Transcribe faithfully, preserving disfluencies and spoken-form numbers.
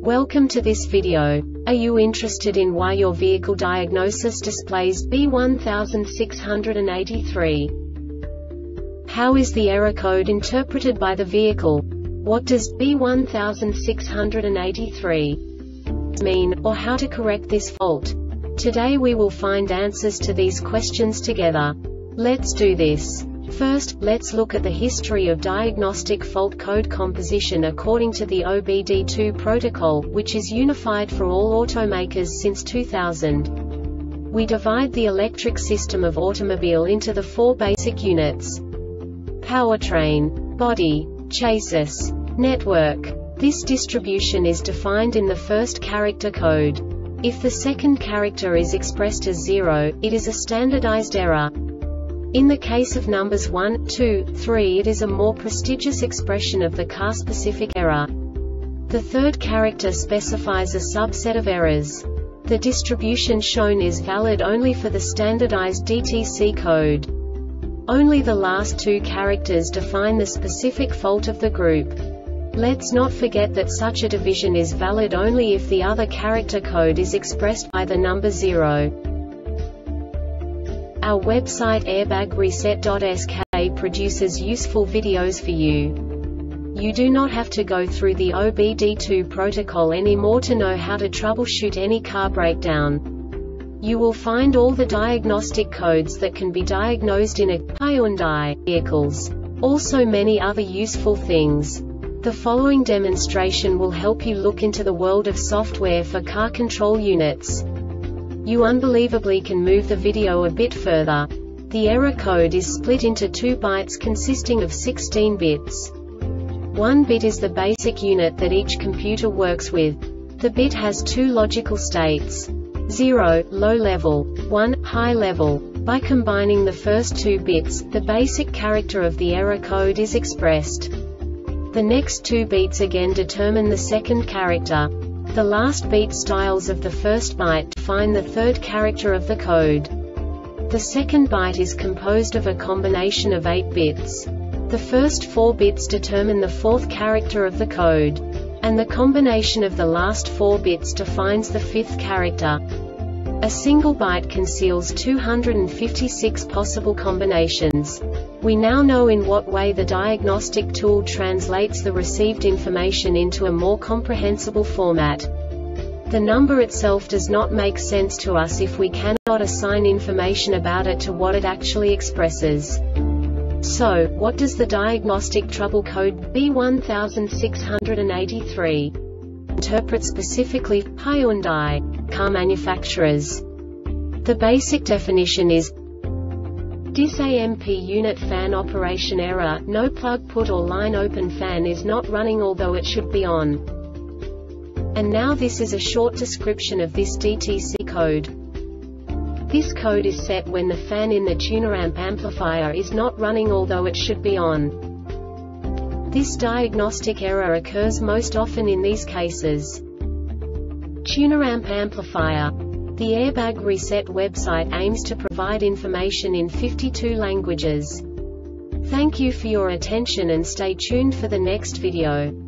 Welcome to this video. Are you interested in why your vehicle diagnosis displays B one six eight three? How is the error code interpreted by the vehicle? What does B one six eight three mean, or how to correct this fault? Today we will find answers to these questions together. Let's do this. First, let's look at the history of diagnostic fault code composition according to the O B D two protocol, which is unified for all automakers since two thousand. We divide the electric system of automobile into the four basic units: powertrain, body, chassis, network. This distribution is defined in the first character code. If the second character is expressed as zero, it is a standardized error. In the case of numbers one, two, three, it is a more prestigious expression of the car-specific error. The third character specifies a subset of errors. The distribution shown is valid only for the standardized D T C code. Only the last two characters define the specific fault of the group. Let's not forget that such a division is valid only if the other character code is expressed by the number zero. Our website airbag reset dot S K produces useful videos for you. You do not have to go through the O B D two protocol anymore to know how to troubleshoot any car breakdown. You will find all the diagnostic codes that can be diagnosed in a Hyundai vehicles. Also many other useful things. The following demonstration will help you look into the world of software for car control units. You unbelievably can move the video a bit further. The error code is split into two bytes consisting of sixteen bits. One bit is the basic unit that each computer works with. The bit has two logical states: zero, low level, one, high level. By combining the first two bits, the basic character of the error code is expressed. The next two beats again determine the second character. The last beat styles of the first byte define the third character of the code. The second byte is composed of a combination of eight bits. The first four bits determine the fourth character of the code. And the combination of the last four bits defines the fifth character. A single byte conceals two hundred fifty-six possible combinations. We now know in what way the diagnostic tool translates the received information into a more comprehensible format. The number itself does not make sense to us if we cannot assign information about it to what it actually expresses. So, what does the diagnostic trouble code B one six eight three interpret specifically for Hyundai car manufacturers? The basic definition is D I S A M P unit fan operation error, no plug put or line open fan is not running although it should be on. And now this is a short description of this D T C code. This code is set when the fan in the tuneramp amplifier is not running although it should be on. This diagnostic error occurs most often in these cases: tuneramp amplifier. The Airbag Reset website aims to provide information in fifty-two languages. Thank you for your attention and stay tuned for the next video.